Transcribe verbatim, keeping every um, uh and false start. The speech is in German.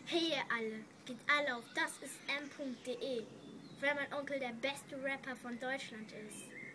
Hey ihr alle, geht alle auf das ist m punkt de, weil mein Onkel der beste Rapper von Deutschland ist.